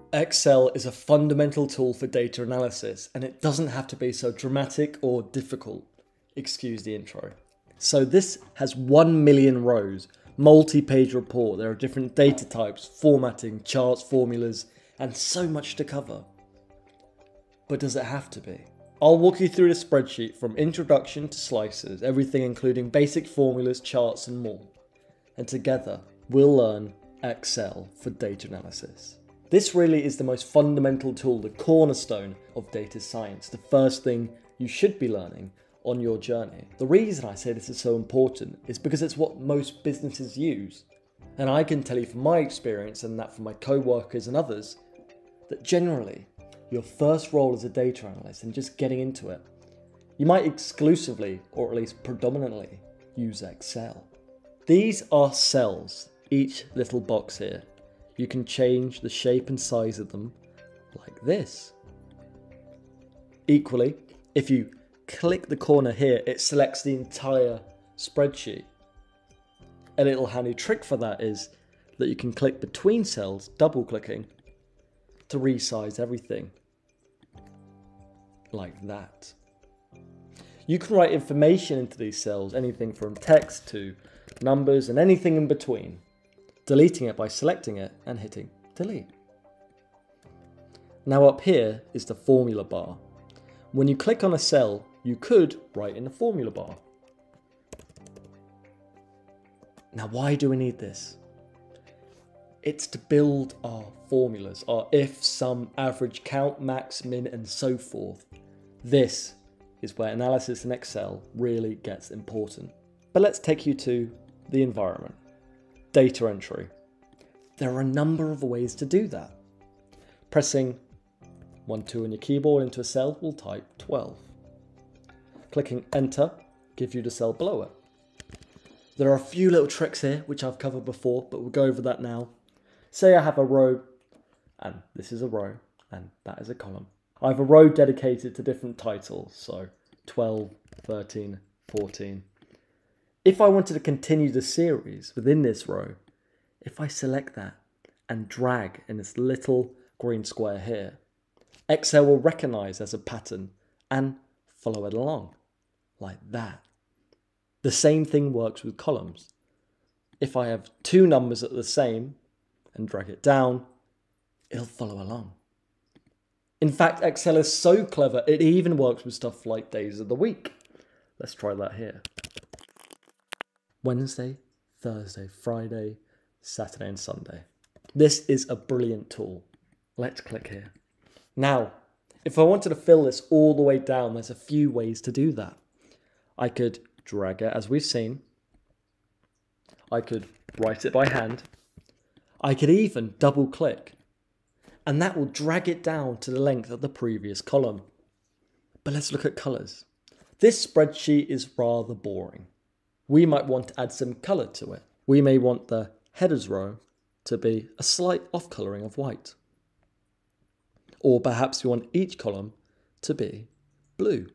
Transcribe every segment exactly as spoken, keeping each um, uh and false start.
Excel is a fundamental tool for data analysis, and it doesn't have to be so dramatic or difficult. Excuse the intro. So this has one million rows, multi-page report. There are different data types, formatting, charts, formulas, and so much to cover. But does it have to be? I'll walk you through the spreadsheet from introduction to slices, everything including basic formulas, charts, and more. And together, we'll learn Excel for data analysis. This really is the most fundamental tool, the cornerstone of data science, the first thing you should be learning on your journey. The reason I say this is so important is because it's what most businesses use. And I can tell you from my experience and that from my co-workers and others, that generally, your first role as a data analyst and just getting into it, you might exclusively, or at least predominantly, use Excel. These are cells, each little box here. You can change the shape and size of them like this. Equally, if you click the corner here, it selects the entire spreadsheet. A little handy trick for that is that you can click between cells, double clicking, to resize everything. Like that. You can write information into these cells, anything from text to numbers and anything in between. Deleting it by selecting it and hitting delete. Now up here is the formula bar. When you click on a cell, you could write in the formula bar. Now why do we need this? It's to build our formulas, our if, sum, average, count, max, min, and so forth. This is where analysis in Excel really gets important. But let's take you to the environment. Data entry. There are a number of ways to do that. Pressing one, two on your keyboard into a cell will type twelve. Clicking enter gives you the cell below it. There are a few little tricks here which I've covered before, but we'll go over that now. Say I have a row, and this is a row, and that is a column. I have a row dedicated to different titles, so twelve, thirteen, fourteen. If I wanted to continue the series within this row, if I select that and drag in this little green square here, Excel will recognize as a pattern and follow it along, like that. The same thing works with columns. If I have two numbers that are the same and drag it down, it'll follow along. In fact, Excel is so clever, it even works with stuff like days of the week. Let's try that here. Wednesday, Thursday, Friday, Saturday and Sunday. This is a brilliant tool. Let's click here. Now, if I wanted to fill this all the way down, there's a few ways to do that. I could drag it as we've seen. I could write it by hand. I could even double click, and that will drag it down to the length of the previous column. But let's look at colors. This spreadsheet is rather boring. We might want to add some color to it. We may want the headers row to be a slight off coloring of white. Or perhaps we want each column to be blue.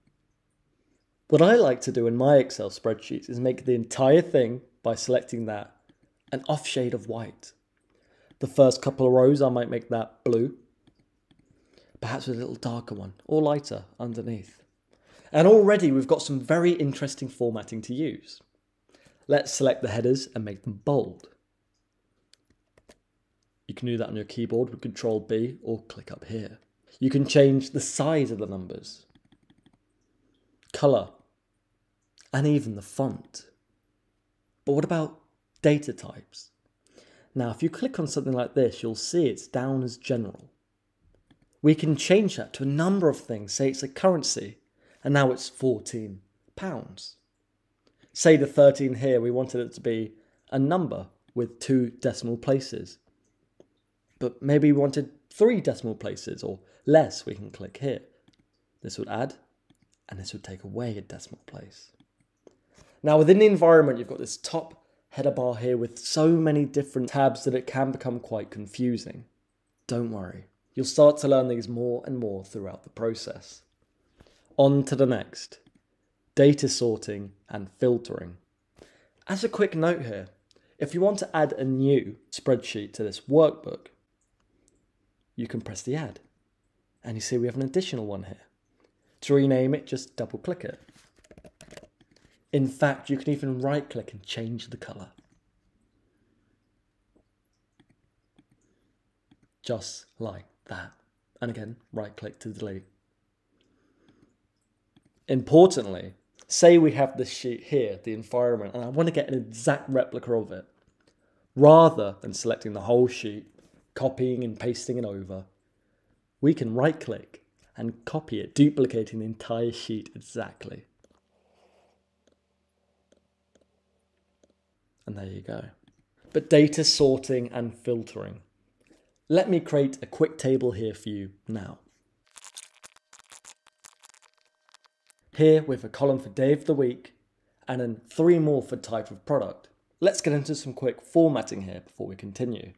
What I like to do in my Excel spreadsheets is make the entire thing, by selecting that, an off shade of white. The first couple of rows I might make that blue, perhaps with a little darker one or lighter underneath. And already we've got some very interesting formatting to use. Let's select the headers and make them bold. You can do that on your keyboard with control B or click up here. You can change the size of the numbers, color, and even the font. But what about data types? Now, if you click on something like this, you'll see it's down as general. We can change that to a number of things. Say it's a currency, and now it's fourteen pounds. Say the thirteen here, we wanted it to be a number with two decimal places. But maybe we wanted three decimal places or less, we can click here. This would add, and this would take away a decimal place. Now within the environment, you've got this top header bar here with so many different tabs that it can become quite confusing. Don't worry, you'll start to learn these more and more throughout the process. On to the next, data sorting and filtering. As a quick note here, if you want to add a new spreadsheet to this workbook, you can press the add. And you see we have an additional one here. To rename it, just double click it. In fact, you can even right click and change the colour. Just like that. And again, right click to delete. Importantly, say we have this sheet here, the environment, and I want to get an exact replica of it. Rather than selecting the whole sheet, copying and pasting it over, we can right click and copy it, duplicating the entire sheet exactly. And there you go. But data sorting and filtering. Let me create a quick table here for you now. Here we have a column for day of the week and then three more for type of product. Let's get into some quick formatting here before we continue.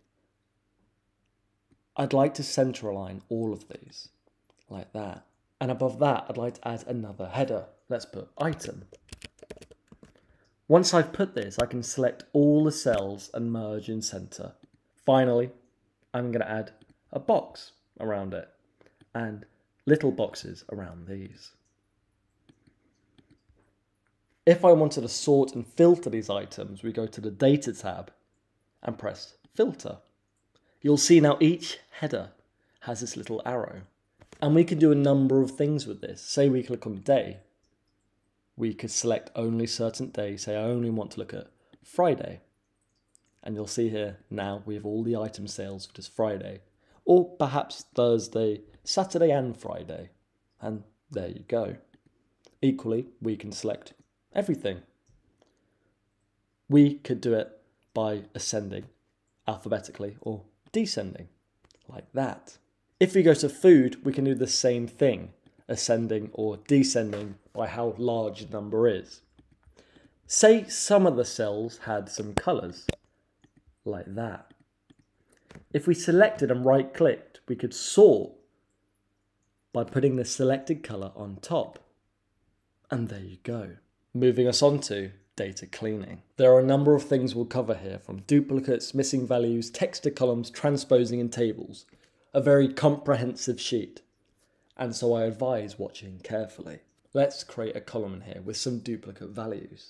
I'd like to center align all of these like that. And above that, I'd like to add another header. Let's put item. Once I've put this, I can select all the cells and merge in center. Finally, I'm going to add a box around it and little boxes around these. If I wanted to sort and filter these items, we go to the Data tab and press Filter. You'll see now each header has this little arrow. And we can do a number of things with this. Say we click on day. We could select only certain days. Say I only want to look at Friday. And you'll see here now we have all the item sales for this Friday. Or perhaps Thursday, Saturday and Friday. And there you go. Equally, we can select everything. We could do it by ascending alphabetically or descending like that. If we go to food, we can do the same thing, ascending or descending by how large the number is. Say some of the cells had some colours like that. If we selected and right clicked, we could sort by putting the selected colour on top. And there you go. Moving us on to data cleaning. There are a number of things we'll cover here, from duplicates, missing values, text to columns, transposing and tables. A very comprehensive sheet. And so I advise watching carefully. Let's create a column in here with some duplicate values.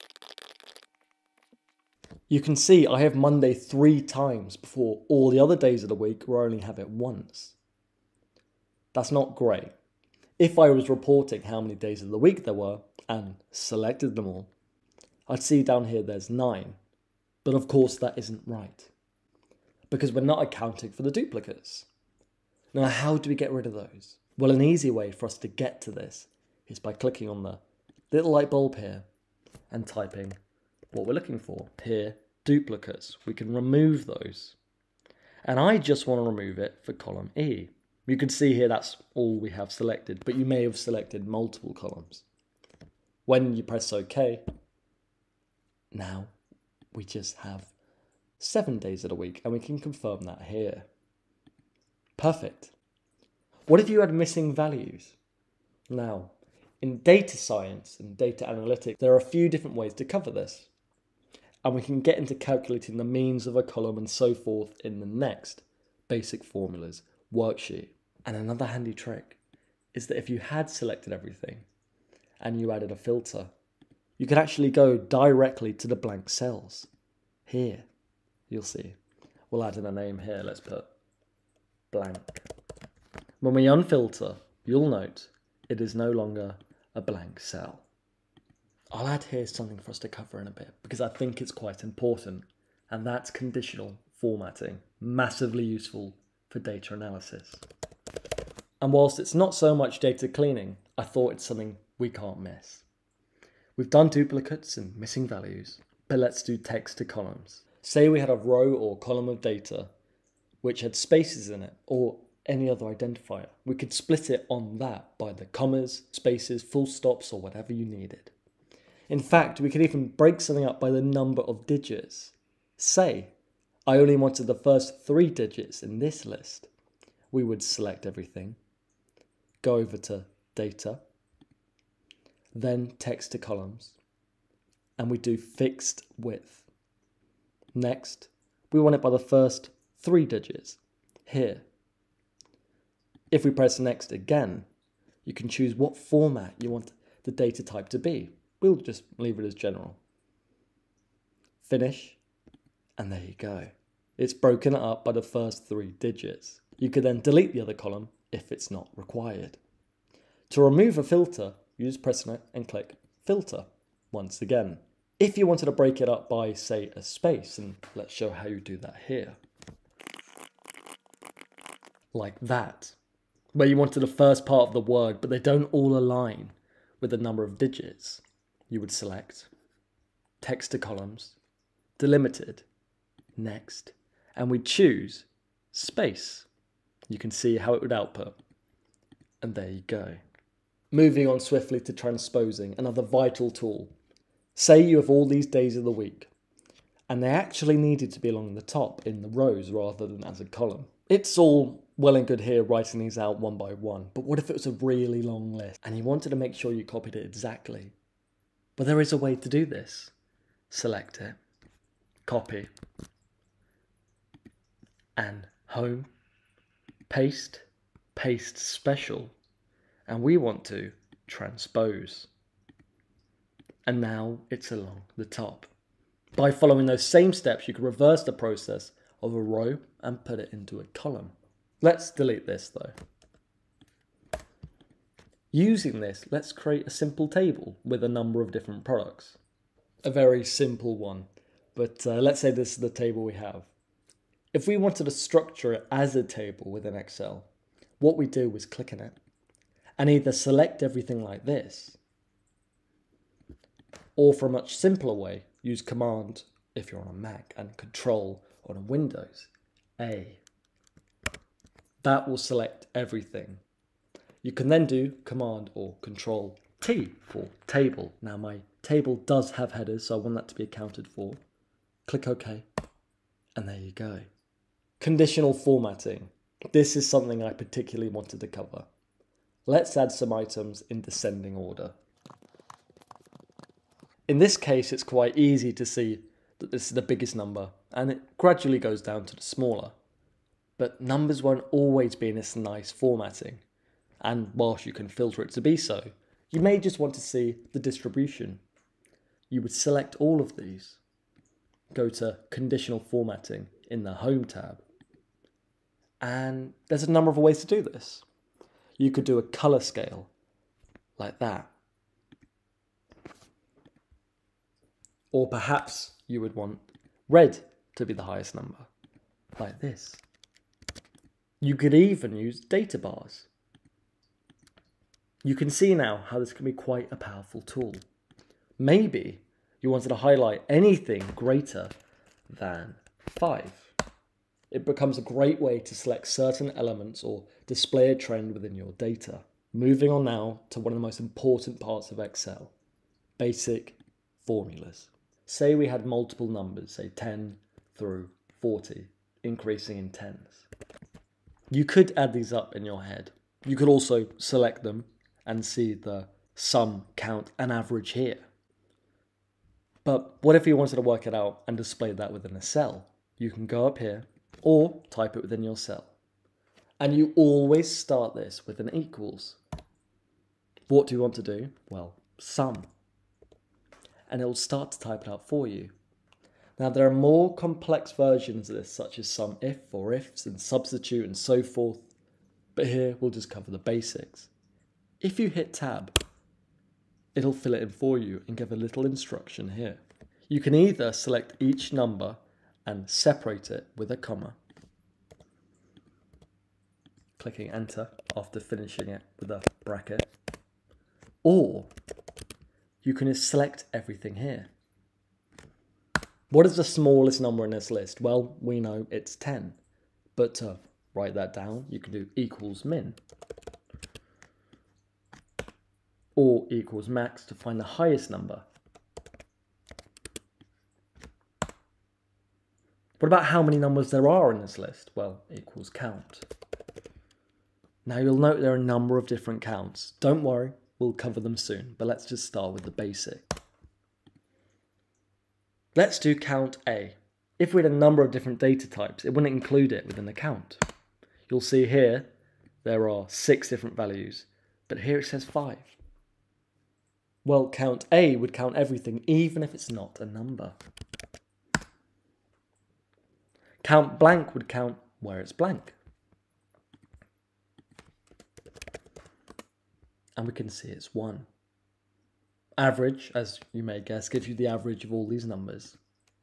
You can see I have Monday three times before all the other days of the week where I only have it once. That's not great. If I was reporting how many days of the week there were and selected them all, I'd see down here there's nine. But of course that isn't right, because we're not accounting for the duplicates. Now how do we get rid of those? Well, an easy way for us to get to this is by clicking on the little light bulb here and typing what we're looking for. Here, duplicates. We can remove those. And I just want to remove it for column E. You can see here that's all we have selected, but you may have selected multiple columns. When you press OK, now we just have seven days of the week, and we can confirm that here. Perfect. What if you had missing values? Now, in data science and data analytics, there are a few different ways to cover this. And we can get into calculating the means of a column and so forth in the next basic formulas worksheet. And another handy trick is that if you had selected everything and you added a filter, you could actually go directly to the blank cells. Here, you'll see. We'll add in a name here. Let's put blank. When we unfilter, you'll note it is no longer a blank cell. I'll add here something for us to cover in a bit because I think it's quite important, and that's conditional formatting, massively useful for data analysis. And whilst it's not so much data cleaning, I thought it's something we can't miss. We've done duplicates and missing values, but let's do text to columns. Say we had a row or column of data which had spaces in it or any other identifier. We could split it on that by the commas, spaces, full stops, or whatever you needed. In fact, we could even break something up by the number of digits. Say, I only wanted the first three digits in this list. We would select everything, go over to data, then text to columns, and we do fixed width. Next, we want it by the first three digits. Here, If we press next again, you can choose what format you want the data type to be. We'll just leave it as general. Finish, and there you go. It's broken up by the first three digits. You could then delete the other column if it's not required. To remove a filter, you just press on it and click filter once again. If you wanted to break it up by, say, a space, and let's show how you do that here. Like that, where you wanted the first part of the word, but they don't all align with the number of digits, you would select text to columns, delimited, next, and we choose space. You can see how it would output. And there you go. Moving on swiftly to transposing, another vital tool. Say you have all these days of the week, and they actually needed to be along the top in the rows rather than as a column. It's all well and good here writing these out one by one, but what if it was a really long list and you wanted to make sure you copied it exactly? But there is a way to do this. Select it, copy, and home, paste, paste special, and we want to transpose. And now it's along the top. By following those same steps, you can reverse the process of a row and put it into a column. Let's delete this though. Using this, let's create a simple table with a number of different products. A very simple one, but uh, let's say this is the table we have. If we wanted to structure it as a table within Excel, what we do is click on it and either select everything like this, or for a much simpler way, use Command if you're on a Mac and Control on a Windows, A. That will select everything. You can then do Command or Control T for table. Now my table does have headers, so I want that to be accounted for. Click OK, and there you go. Conditional formatting. This is something I particularly wanted to cover. Let's add some items in descending order. In this case, it's quite easy to see that this is the biggest number, and it gradually goes down to the smaller. But numbers won't always be in this nice formatting, and whilst you can filter it to be so, you may just want to see the distribution. You would select all of these, go to Conditional Formatting in the Home tab, and there's a number of ways to do this. You could do a colour scale, like that. Or perhaps you would want red to be the highest number, like this. You could even use data bars. You can see now how this can be quite a powerful tool. Maybe you wanted to highlight anything greater than five. It becomes a great way to select certain elements or display a trend within your data. Moving on now to one of the most important parts of Excel, basic formulas. Say we had multiple numbers, say ten through forty, increasing in tens. You could add these up in your head. You could also select them and see the sum, count, and average here. But what if you wanted to work it out and display that within a cell? You can go up here or type it within your cell. And you always start this with an equals. What do you want to do? Well, sum. And it will start to type it out for you. Now there are more complex versions of this, such as sum if or ifs and substitute and so forth, but here we'll just cover the basics. If you hit tab, it'll fill it in for you and give a little instruction here. You can either select each number and separate it with a comma, clicking enter after finishing it with a bracket, or you can just select everything here. What is the smallest number in this list? Well, we know it's ten. But to write that down, you can do equals min. Or equals max to find the highest number. What about how many numbers there are in this list? Well, equals count. Now you'll note there are a number of different counts. Don't worry, we'll cover them soon, but let's just start with the basic. Let's do count A. If we had a number of different data types, it wouldn't include it within the count. You'll see here there are six different values, but here it says five. Well, count A would count everything, even if it's not a number. Count blank would count where it's blank. And we can see it's one. Average, as you may guess, gives you the average of all these numbers.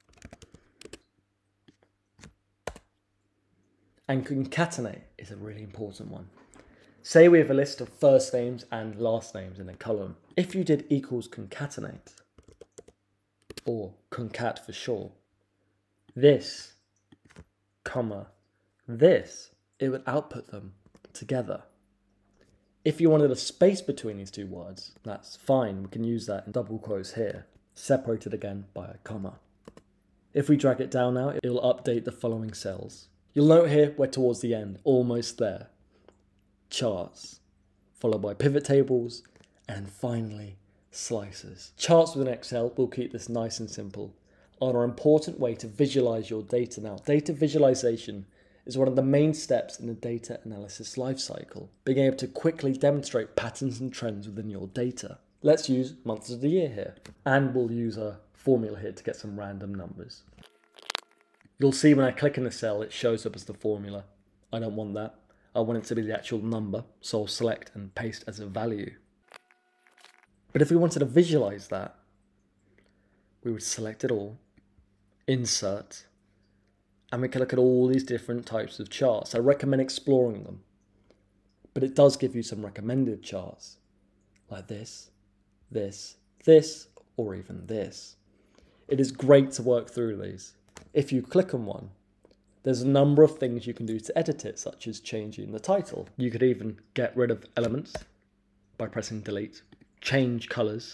And concatenate is a really important one. Say we have a list of first names and last names in a column. If you did equals concatenate, or concat for short, this, comma, this, it would output them together. If you wanted a space between these two words, that's fine. We can use that in double quotes here, separated again by a comma. If we drag it down now, it'll update the following cells. You'll note here we're towards the end, almost there. Charts, followed by pivot tables, and finally slices. Charts within Excel will keep this nice and simple, are an important way to visualize your data now. Data visualization is one of the main steps in the data analysis lifecycle, being able to quickly demonstrate patterns and trends within your data. Let's use months of the year here, and we'll use a formula here to get some random numbers. You'll see when I click in the cell, it shows up as the formula. I don't want that. I want it to be the actual number, so I'll select and paste as a value. But if we wanted to visualize that, we would select it all, insert, and we can look at all these different types of charts. I recommend exploring them, but it does give you some recommended charts, like this, this, this, or even this. It is great to work through these. If you click on one, there's a number of things you can do to edit it, such as changing the title. You could even get rid of elements by pressing delete, change colors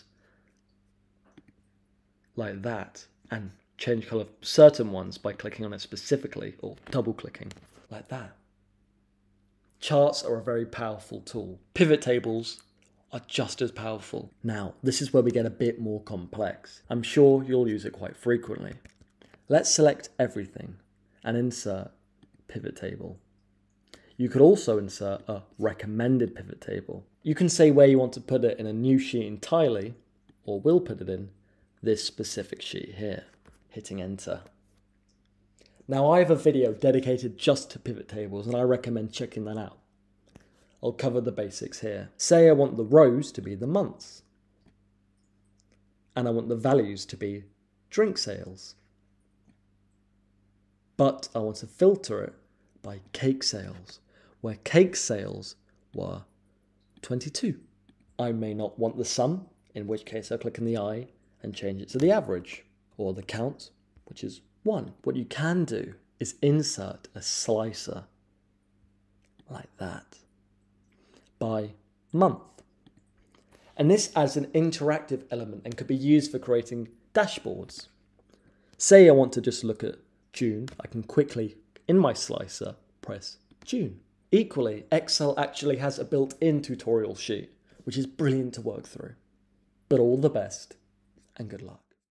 like that, and change color of certain ones by clicking on it specifically or double clicking like that. Charts are a very powerful tool. Pivot tables are just as powerful. Now, this is where we get a bit more complex. I'm sure you'll use it quite frequently. Let's select everything and insert pivot table. You could also insert a recommended pivot table. You can say where you want to put it in a new sheet entirely, or will put it in this specific sheet here, hitting enter. Now I have a video dedicated just to pivot tables and I recommend checking that out. I'll cover the basics here. Say I want the rows to be the months, and I want the values to be drink sales. But I want to filter it by cake sales, where cake sales were twenty-two. I may not want the sum, in which case I'll click in the I and change it to the average, or the count, which is one. What you can do is insert a slicer, like that, by month. And this adds an interactive element and could be used for creating dashboards. Say I want to just look at June, I can quickly, in my slicer, press June. Equally, Excel actually has a built-in tutorial sheet, which is brilliant to work through. But all the best, and good luck.